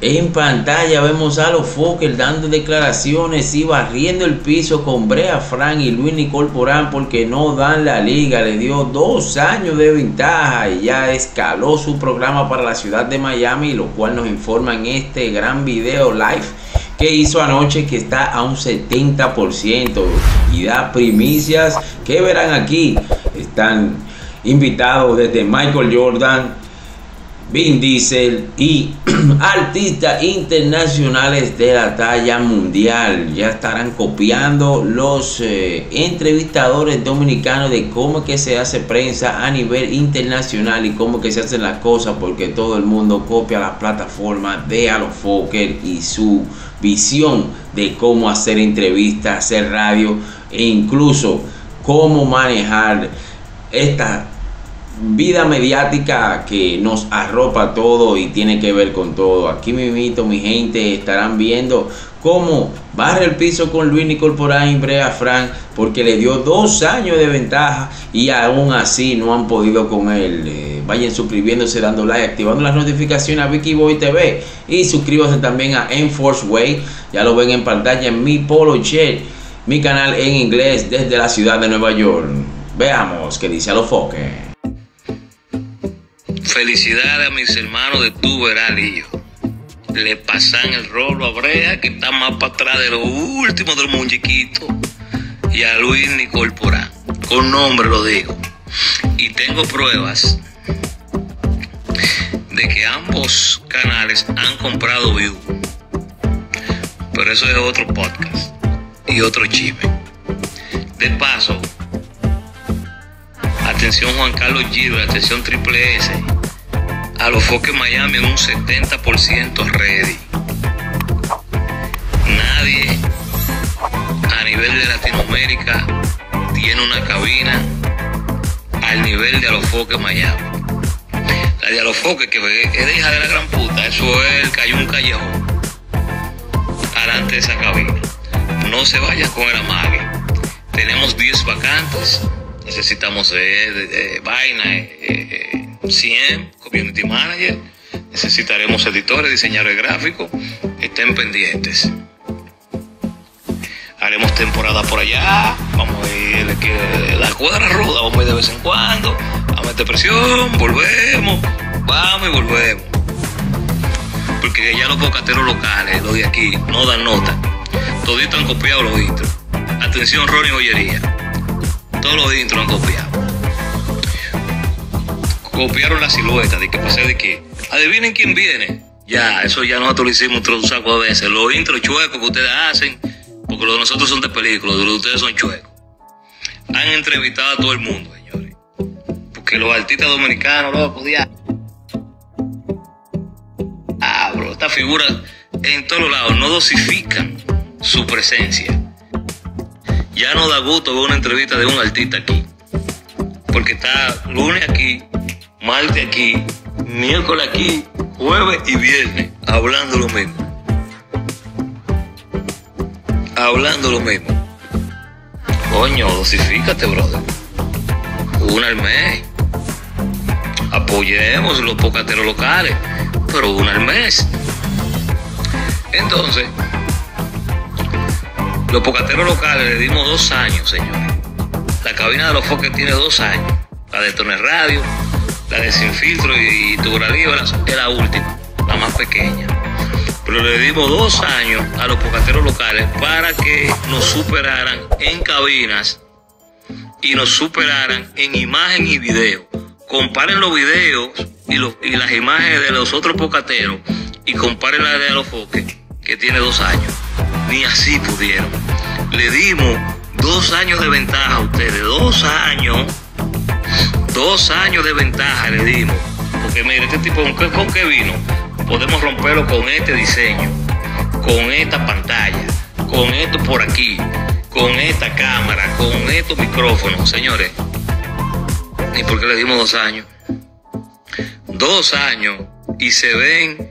En pantalla vemos a los Fokker dando declaraciones y barriendo el piso con Brea Frank y Luis Nicole Porán porque no dan la liga. Le dio 2 años de ventaja y ya escaló su programa para la ciudad de Miami, lo cual nos informa en este gran video live que hizo anoche, que está a un 70% y da primicias que verán aquí. Están invitados desde Michael Jordan, Vin Diesel y artistas internacionales de la talla mundial. Ya estarán copiando los entrevistadores dominicanos de cómo es que se hace prensa a nivel internacional y cómo es que se hacen las cosas, porque todo el mundo copia las plataformas de A los Fokker y su visión de cómo hacer entrevistas, hacer radio e incluso cómo manejar esta vida mediática que nos arropa todo y tiene que ver con todo. Aquí mismito, mi gente, estarán viendo cómo barre el piso con Luis Nicole Porán y Brea Frank, porque le dio 2 años de ventaja y aún así no han podido con él. Vayan suscribiéndose, dando like, activando las notificaciones a Vicky Boy TV y suscríbanse también a Enforce Way. Ya lo ven en pantalla en mi Polo Chat, mi canal en inglés desde la ciudad de Nueva York. Veamos qué dice A los Fokker. Felicidades a mis hermanos de Tu Verás Lío. Le pasan el rolo a Brea, que está más para atrás de lo último del muñequito, y a Luis Nicole Porán. Con nombre lo digo. Y tengo pruebas de que ambos canales han comprado views. Pero eso es otro podcast y otro chisme. De paso, atención Juan Carlos Giro, atención Triple S, A los Fokker Miami en un 70% ready. Nadie a nivel de Latinoamérica tiene una cabina al nivel de A los Fokker Miami. La de A los Fokker, que es hija de la gran puta, eso es el cayón callejón adelante de esa cabina. No se vaya con el amague. Tenemos 10 vacantes. Necesitamos vaina, 100 community manager. Necesitaremos editores, diseñadores gráficos. Estén pendientes. Haremos temporada por allá. Vamos a ir la cuadra ruda. Vamos a ir de vez en cuando a meter presión. Volvemos. Vamos y volvemos. Porque ya los bocateros locales, los de aquí, no dan nota. Toditos han copiado los intros. Atención, Ronnie Joyería. Todos los intros han copiado. Copiaron la silueta de que pasé de que adivinen quién viene. Ya, eso ya nosotros lo hicimos un saco de veces. Los intros chuecos que ustedes hacen, porque los de nosotros son de película, los de ustedes son chuecos. Han entrevistado a todo el mundo, señores. Porque los artistas dominicanos, loco, bro, estas figuras en todos lados no dosifican su presencia. Ya no da gusto ver una entrevista de un artista aquí, porque está lunes aquí, martes aquí, miércoles aquí, jueves y viernes, hablando lo mismo. Hablando lo mismo. Coño, dosifícate, brother. Una al mes. Apoyemos los bocateros locales, pero una al mes. Entonces, los bocateros locales le dimos 2 años, señores. La cabina de los Fokker tiene 2 años. La de Toner Radio, la de Sin Filtro y Tu Verás Lío es la última, la más pequeña. Pero le dimos 2 años a los bocateros locales para que nos superaran en cabinas y nos superaran en imagen y video. Comparen los videos y las imágenes de los otros bocateros y comparen la de los Fokker, que tiene 2 años. Ni así pudieron. Le dimos 2 años de ventaja a ustedes. 2 años. 2 años de ventaja le dimos. Porque mire, este tipo, ¿con qué vino? Podemos romperlo con este diseño, con esta pantalla, con esto por aquí, con esta cámara, con estos micrófonos, señores. ¿Y por qué le dimos 2 años? 2 años y se ven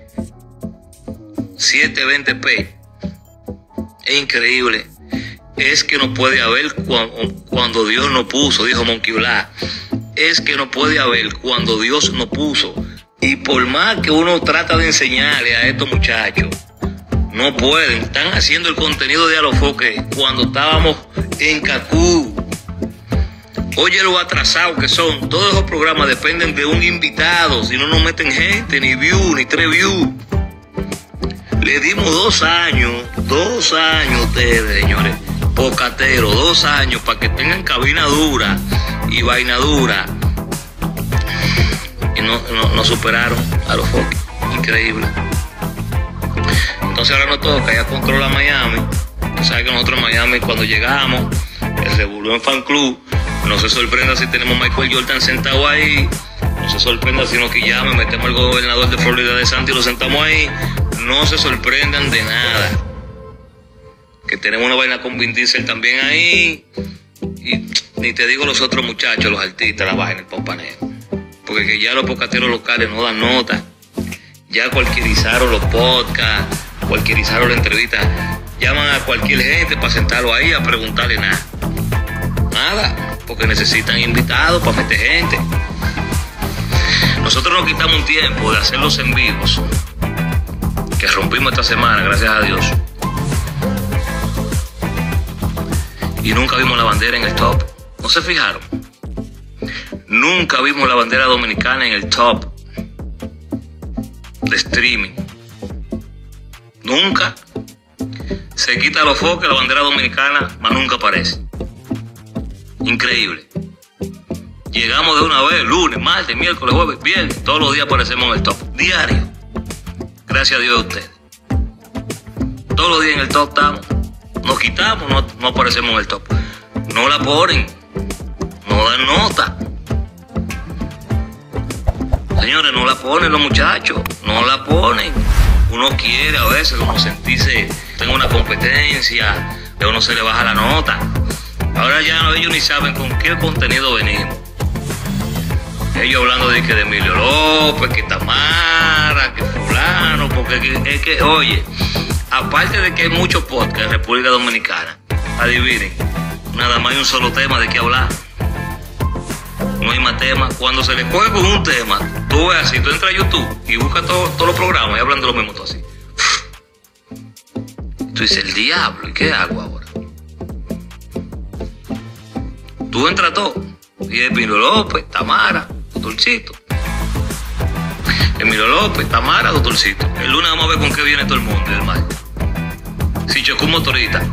720p. Es increíble. Es que no puede haber cuando Dios no puso, dijo Monkey Black. Es que no puede haber cuando Dios no puso. Y por más que uno trata de enseñarle a estos muchachos, no pueden. Están haciendo el contenido de Alofoque cuando estábamos en Cacú. Oye, lo atrasados que son. Todos esos programas dependen de un invitado. Si no, no meten gente, ni view, ni 3 views. Le dimos 2 años a ustedes, señores. Pocatero, 2 años para que tengan cabina dura y vaina dura. Y no superaron a los Foques. Increíble. Entonces ahora nos toca, ya controla Miami. Tú sabes que nosotros en Miami, cuando llegamos, el revolvió en fan club. No se sorprenda si tenemos a Michael Jordan sentado ahí. No se sorprenda si nos quillamos, metemos al gobernador de Florida de Santi y lo sentamos ahí. No se sorprendan de nada. Que tenemos una vaina con Vin Diesel también ahí. Y ni te digo los otros muchachos, los artistas, la vaina, el pompanero. Porque que ya los podcasteros locales no dan nota. Ya cualquierizaron los podcasts, cualquierizaron la entrevista. Llaman a cualquier gente para sentarlo ahí a preguntarle nada. Nada, porque necesitan invitados para meter gente. Nosotros nos quitamos un tiempo de hacerlos en vivos, que rompimos esta semana, gracias a Dios. Y nunca vimos la bandera en el top. ¿No se fijaron? Nunca vimos la bandera dominicana en el top de streaming. Nunca. Se quita los focos, la bandera dominicana, mas nunca aparece. Increíble. Llegamos de una vez, lunes, martes, miércoles, jueves, viernes. Todos los días aparecemos en el top. Diario. Gracias a Dios a ustedes. Todos los días en el top estamos. Nos quitamos, no aparecemos en el top. No la ponen. No dan nota. Señores, no la ponen los muchachos. No la ponen. Uno quiere a veces como sentirse, tengo una competencia, a uno se le baja la nota. Ahora ya ellos ni saben con qué contenido venimos. Ellos hablando de que de Emilio López, que Tamara, que fulano, porque es que, oye, aparte de que hay muchos podcasts en República Dominicana, adivinen, nada más hay un solo tema de qué hablar. No hay más temas. Cuando se le coge con un tema, tú ves así, tú entras a YouTube y buscas todos los programas y hablan de lo mismo, todo así. Tú dices, el diablo, ¿y qué hago ahora? Tú entras todo. Y Emilio López, Tamara, Doctorcito. Emilio López, Tamara, Doctorcito. El lunes vamos a ver con qué viene todo el mundo, el martes. Si chocó un motorista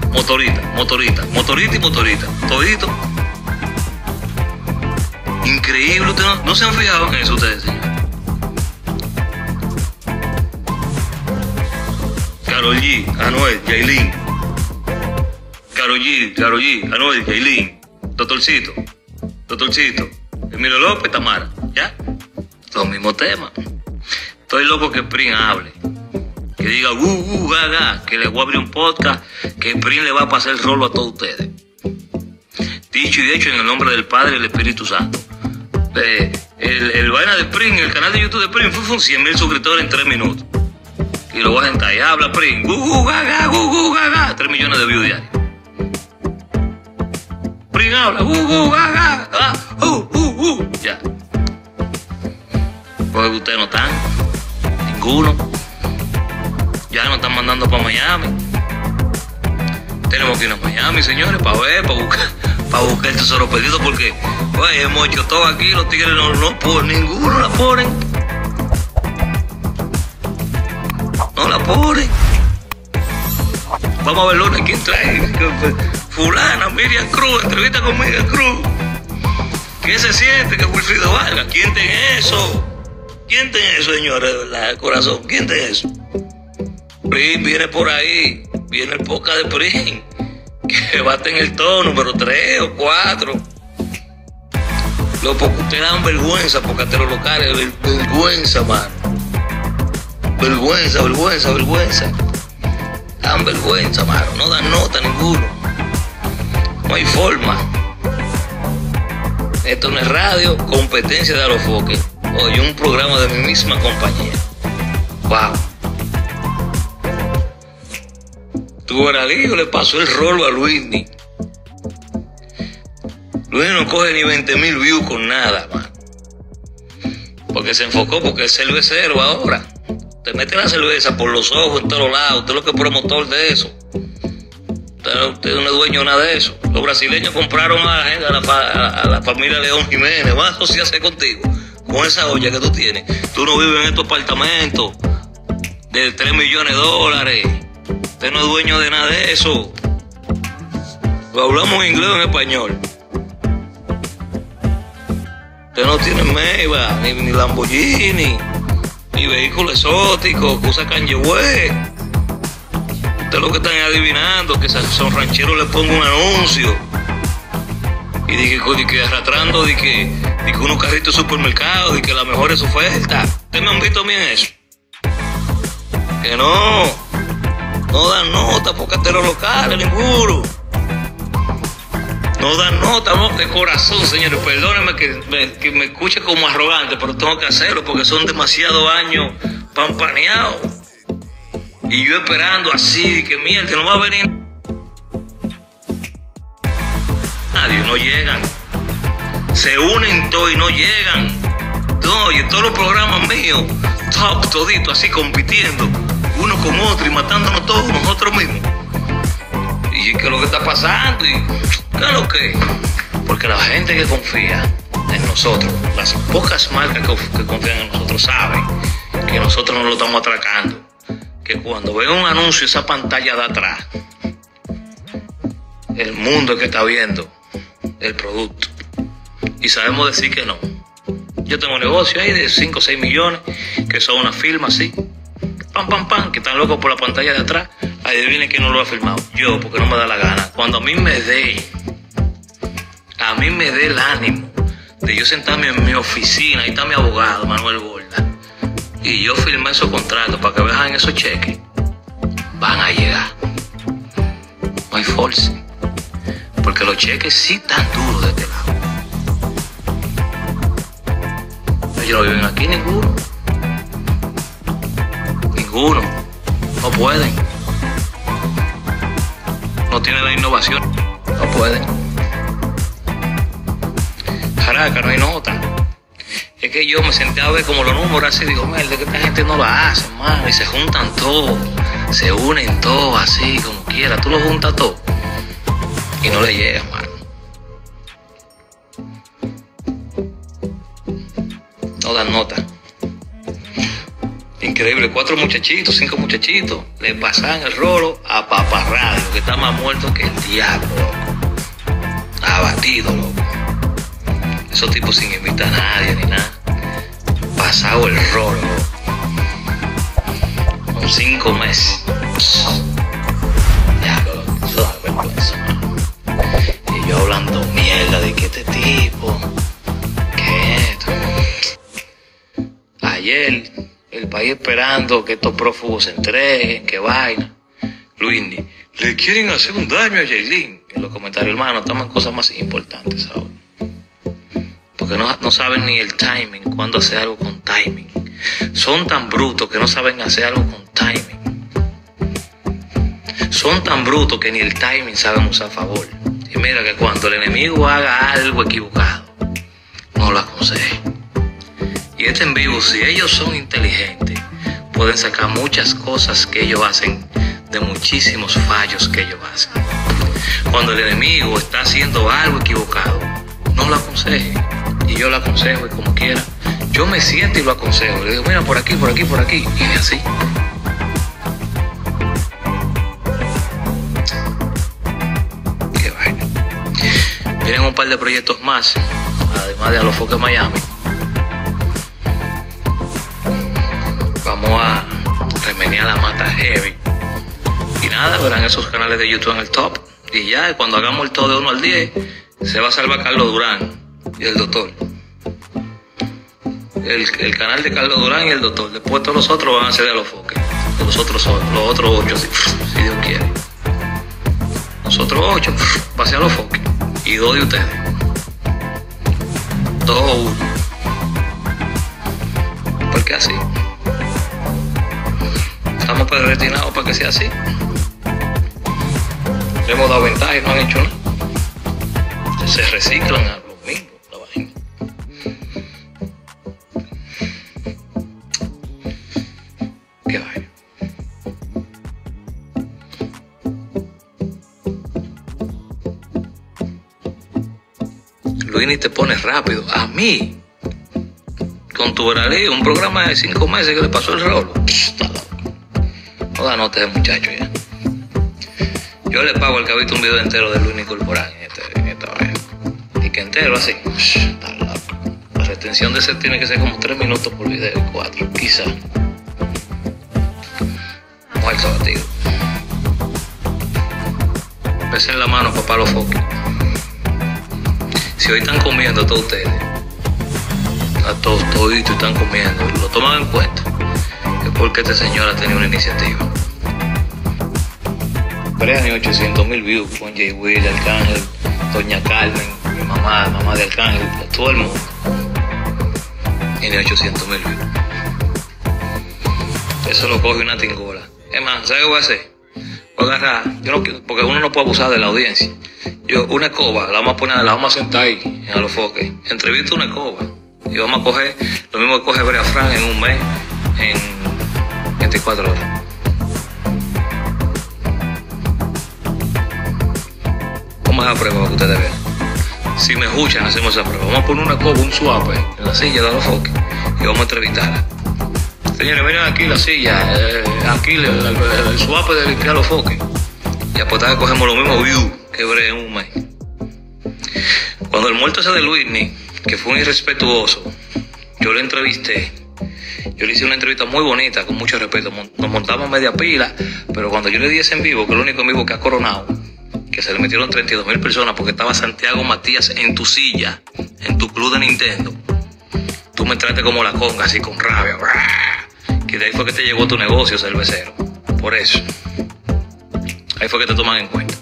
y motorista. Todito. Increíble, ustedes no se han fijado en eso ustedes, señores. Karol G, Anuel, Yailin. Karol G, Anuel, Yailin. Doctorcito. Emilio López, Tamara. ¿Ya? Los mismos temas. Estoy loco que Prin hable. Que diga, gaga, que le voy a abrir un podcast, que Prin le va a pasar el rolo a todos ustedes. Dicho y hecho en el nombre del Padre y del Espíritu Santo. El vaina de Prin, el canal de YouTube de Prin, fue 100.000 suscriptores en 3 minutos. Y lo voy a sentar y habla Prin, gaga, 3 millones de views diarios. Prin habla, gaga, ya. Porque ustedes no están, ninguno. Ya nos están mandando para Miami. Tenemos que ir a Miami, señores, para ver, para buscar el tesoro perdido, porque oye, hemos hecho todo aquí, los tigres no ponen, ninguno la ponen. No la ponen. Vamos a ver lunes quién trae. Fulana, Miriam Cruz, entrevista con Miriam Cruz. ¿Qué se siente que Wilfrido Vargas? ¿Quién tiene eso? ¿Quién tiene eso, señores, de verdad, corazón? ¿Quién tiene eso? Prin viene por ahí, viene el podcast de Prin, que va a tener el tono número 3 o 4. Porque ustedes dan vergüenza, podcasteros locales, vergüenza, mano. Vergüenza. Dan vergüenza, mano. No dan nota ninguno. No hay forma. Esto no es radio, competencia de Alofoque. Oye, un programa de mi misma compañía. Wow. Tuberalillo le pasó el rolo a Luisni. Luisni no coge ni 20.000 views con nada, man. Porque Porque se enfocó, porque es cervecero ahora. Te mete la cerveza por los ojos en todos lados. Usted es lo que es promotor de eso. Usted no es dueño de nada de eso. Los brasileños compraron a la familia León Jiménez. Va a asociarse contigo con esa olla que tú tienes. Tú no vives en estos apartamentos de 3 millones de dólares. Usted no es dueño de nada de eso. Lo hablamos en inglés o en español. Usted no tiene Maybach, ni Lamborghini, ni vehículos exóticos que usa Kanye West. Usted lo que están adivinando, que Son Ranchero le ponga un anuncio y de que arrastrando de que unos carritos de supermercado y que las mejores ofertas. ¿Ustedes me han visto a mí en eso? Que no dan nota por carteros locales, ninguno. No dan nota, no, de corazón, señores. Perdónenme que me escuche como arrogante, pero tengo que hacerlo porque son demasiados años pampaneados. Y yo esperando así, que mierda, no va a venir nadie, no llegan. Se unen todos y no llegan. No, y en todos los programas míos, top, todito, así compitiendo, uno con otro y matándonos todos nosotros mismos. ¿Y qué es lo que está pasando? ¿Y qué es lo que? Porque la gente que confía en nosotros, las pocas marcas que confían en nosotros, saben que nosotros no lo estamos atracando. Que cuando ven un anuncio, esa pantalla de atrás, el mundo es que está viendo el producto. Y sabemos decir que no. Yo tengo un negocio ahí de 5 o 6 millones, que son una firma así. Pam, que están locos por la pantalla de atrás. Adivinen quién no lo ha filmado. Yo, porque no me da la gana. Cuando a mí me dé el ánimo de yo sentarme en mi oficina, ahí está mi abogado, Manuel Borda, y yo firmé esos contratos para que vean esos cheques, van a llegar. No hay force. Porque los cheques sí están duros de este lado. Ellos no viven aquí ninguno. No pueden. No tienen la innovación. No pueden. Caraca, no hay nota. Es que yo me senté a ver como los números así, digo, mierda, que esta gente no lo hace, mano. Y se juntan todos, se unen todos así, como quiera. Tú lo juntas todo y no le llega, mano. No dan nota. Increíble, 4 muchachitos, 5 muchachitos le pasan el rolo a Papá Radio, que está más muerto que el diablo, loco. Abatido, loco. Esos tipos sin invitar a nadie ni nada. Pasado el rolo, loco. Con 5 meses. Diablo, loco. Eso da vergüenza, mano. Y yo hablando mierda de que este tipo, que esto. Ayer el país esperando que estos prófugos se entreguen, que vaina. Luisni, le quieren hacer un daño a Yailin. En los comentarios, hermano, estamos en cosas más importantes ahora. Porque no saben ni el timing, cuándo hacer algo con timing. Son tan brutos que no saben hacer algo con timing. Son tan brutos que ni el timing saben usar a favor. Y mira que cuando el enemigo haga algo equivocado, no lo aconseje. Y este en vivo, si ellos son inteligentes, pueden sacar muchas cosas que ellos hacen de muchísimos fallos que ellos hacen. Cuando el enemigo está haciendo algo equivocado, no lo aconseje. Y yo lo aconsejo, y como quiera, yo me siento y lo aconsejo. Le digo, mira, por aquí, por aquí, por aquí. Y así. Qué vaina. Vienen un par de proyectos más, además de Alofoque Miami. Vamos a remenear la mata heavy. Y nada, verán esos canales de YouTube en el top. Y ya, cuando hagamos el top de 1 al 10, se va a salvar Carlos Durán y el doctor. El canal de Carlos Durán y el doctor. Después todos los otros van a ser de Alofoque. Los otros 8, si Dios quiere. Los otros 8 va a ser Alofoque. Y 2 de ustedes. 2 o 1. ¿Por qué así? Estamos predestinados para que sea así. Le hemos dado ventaja y no han hecho nada. Se reciclan a los mismos, la vaina. Luini te pone rápido. A mí, con tu Tuberalí, un programa de 5 meses que le pasó el rolo. No da nota de muchacho ya. Yo le pago al que ha visto un video entero de Luini Corporán en esta vez. Y que entero así. Está loco. La retención de ese tiene que ser como 3 minutos por video, 4, quizá. Muerto batido. Pesen la mano, papá, los foques. Si hoy están comiendo todos ustedes, a todos toditos están comiendo, lo toman en cuenta, es porque este señor ha tenido una iniciativa. Brea ni 800,000 views con Jay Will, Arcángel, Doña Carmen, mi mamá de Arcángel, todo el mundo. Y ni 800,000 views. Eso lo coge una tingola. Es más, ¿sabes qué voy a hacer? Voy a agarrar, yo no quiero, porque uno no puede abusar de la audiencia. Yo, una escoba, la vamos a sentar ahí, en los foques. Entrevista una escoba. Y vamos a coger lo mismo que coge Brea Frank en un mes, en 24 horas. Vamos a hacer la prueba para que ustedes vean. Si me escuchan, hacemos esa prueba. Vamos a poner una escoba, un suape, en la silla de los foques. Y vamos a entrevistarla. Señores, miren aquí la silla, aquí el suape de limpiar los foques. Y apostar que cogemos los mismos views que Brea en un mes. Cuando el muerto ese de Luini, que fue un irrespetuoso, yo le entrevisté. Yo le hice una entrevista muy bonita, con mucho respeto. Nos montamos media pila, pero cuando yo le di ese en vivo, que es el único en vivo que ha coronado, que se le metieron 32,000 personas porque estaba Santiago Matías en tu silla, en tu club de Nintendo. Tú me entraste como la conga, así con rabia. Que de ahí fue que te llegó tu negocio, cervecero. Por eso. Ahí fue que te toman en cuenta.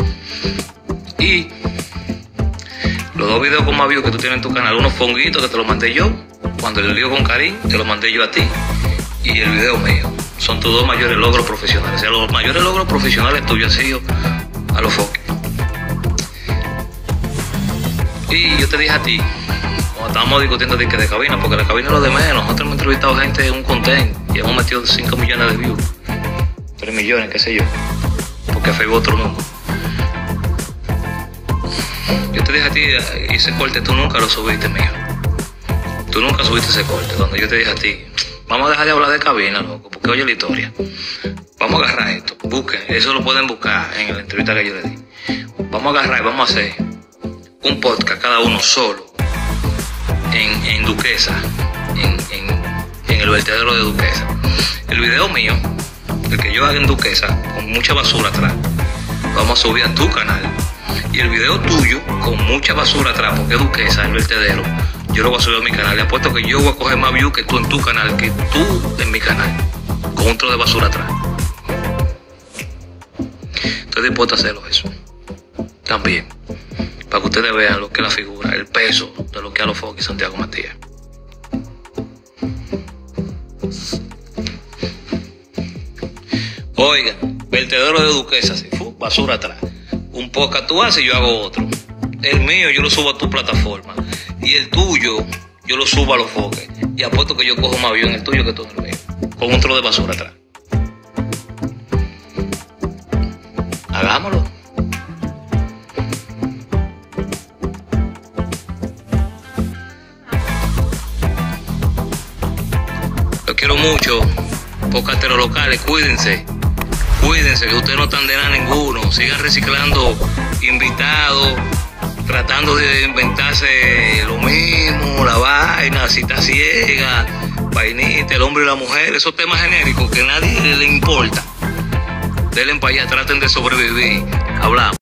Y los 2 videos con más views que tú tienes en tu canal, unos fonguitos que te los mandé yo, cuando el lío con Karim, te los mandé yo a ti, y el video mío. Son tus 2 mayores logros profesionales. O sea, los mayores logros profesionales tuyos han sido a los foques. Y yo te dije a ti, cuando estábamos discutiendo de cabina, porque la cabina es lo de menos. Nosotros hemos entrevistado gente en un content y hemos metido 5 millones de views, 3 millones, qué sé yo, porque Facebook otro número. Yo te dije a ti, ese corte tú nunca lo subiste, mijo. Tú nunca subiste ese corte. Cuando yo te dije a ti, vamos a dejar de hablar de cabina, loco, porque oye la historia. Vamos a agarrar esto, busquen, eso lo pueden buscar en la entrevista que yo le di. Vamos a agarrar y vamos a hacer un podcast cada uno solo en Duquesa, en el vertedero de Duquesa. El video mío, el que yo haga en Duquesa, con mucha basura atrás, vamos a subir a tu canal. Y el video tuyo, con mucha basura atrás, porque es Duquesa, el vertedero, yo lo voy a subir a mi canal. Le apuesto que yo voy a coger más views que tú en tu canal, que tú en mi canal, con un trozo de basura atrás. Estoy dispuesto a hacerlo eso. También. Para que ustedes vean lo que es la figura, el peso de lo que es a los foques Santiago Matías. Oigan, vertedero de Duquesa, así, basura atrás. Un podcast tú haces y yo hago otro. El mío yo lo subo a tu plataforma. Y el tuyo yo lo subo a los foques. Y apuesto que yo cojo más views en el tuyo que tú en el mío. Con un trozo de basura atrás. Hagámoslo. Los quiero mucho. Podcasteros locales, cuídense. Cuídense que ustedes no están de nada ninguno. Sigan reciclando invitados, tratando de inventarse lo mismo, la vaina, cita ciega, vainita, el hombre y la mujer, esos temas genéricos que a nadie le importa. Denle para allá, traten de sobrevivir. Hablamos.